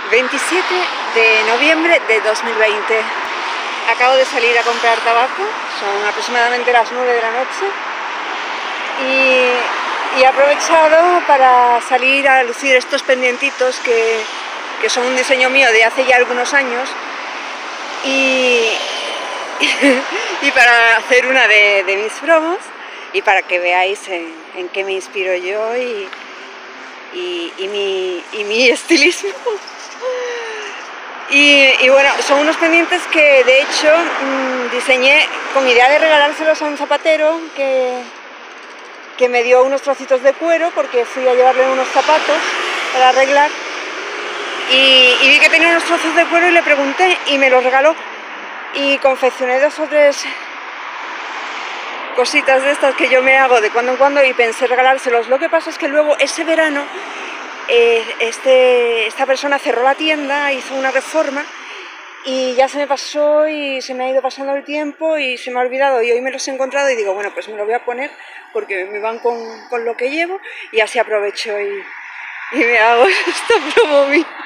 27 de noviembre de 2020. Acabo de salir a comprar tabaco, son aproximadamente las 9 de la noche y he aprovechado para salir a lucir estos pendientitos que son un diseño mío de hace ya algunos años y para hacer una de mis promos y para que veáis en qué me inspiro yo y mi estilismo. Y bueno, son unos pendientes que de hecho diseñé con idea de regalárselos a un zapatero que me dio unos trocitos de cuero porque fui a llevarle unos zapatos para arreglar y vi que tenía unos trozos de cuero y le pregunté y me los regaló y confeccioné 2 o 3 cositas de estas que yo me hago de cuando en cuando y pensé regalárselos. Lo que pasa es que luego ese verano esta persona cerró la tienda, hizo una reforma y ya se me pasó y se me ha ido pasando el tiempo y se me ha olvidado y hoy me los he encontrado y digo, bueno, pues me lo voy a poner porque me van con lo que llevo y así aprovecho y me hago esta promo mía.